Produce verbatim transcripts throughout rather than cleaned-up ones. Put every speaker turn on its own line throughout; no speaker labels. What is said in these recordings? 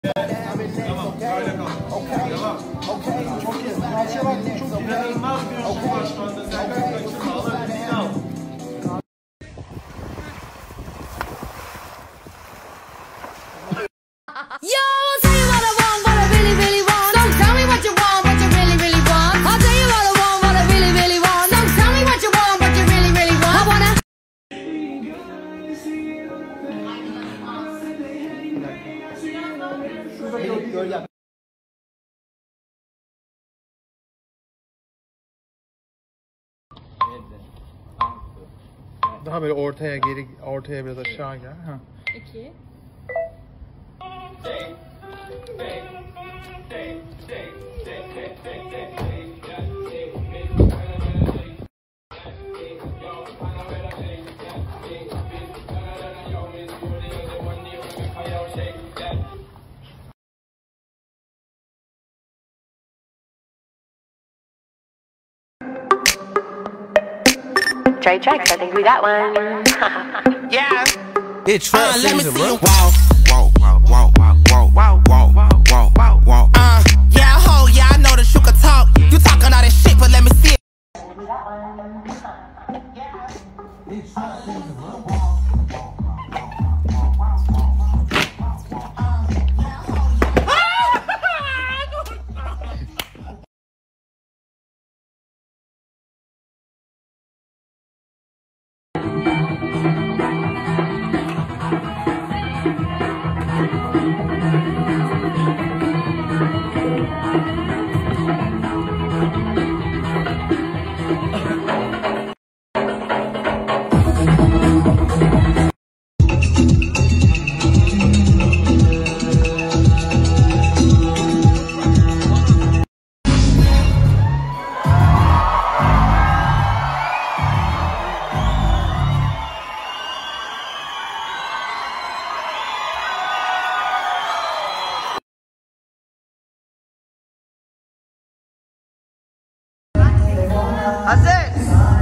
Tamam, böyle kal. Devam. Çok iyi. Karşıya bak, çok iyi. İnanılmaz bir ışık var şu anda. Sen kaçırma, alabildiğini al.
Yo, I'll tell you what I want, what I really, really want. Don't tell me what you want, what you really, really want. I'll tell you what I want, what I really, really want. Don't tell me what you want, what you really, really want. I wanna.
Daha böyle ortaya geri, ortaya biraz aşağı gel. Ha.
İki.
Trey Tracks, I think we got one.
Yeah.
It's trap
Uh, let me
season,
see
bro.
you walk, walk, walk, walk, walk, walk, walk, walk, walk, walk, walk. Uh, yeah, ho, yeah, I know that you can talk. You talking all that shit, but let me see it.
It's trap season, bro.
Hazır.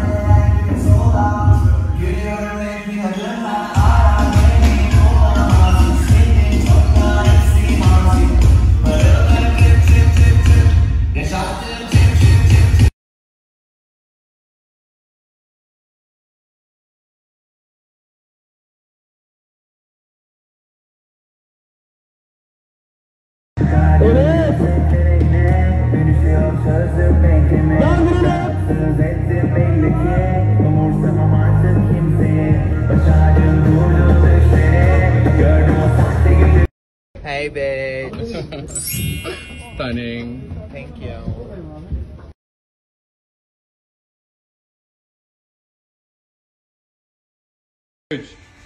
Hey bitch.
Stunning.
Thank you.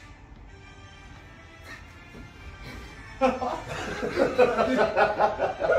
Üç.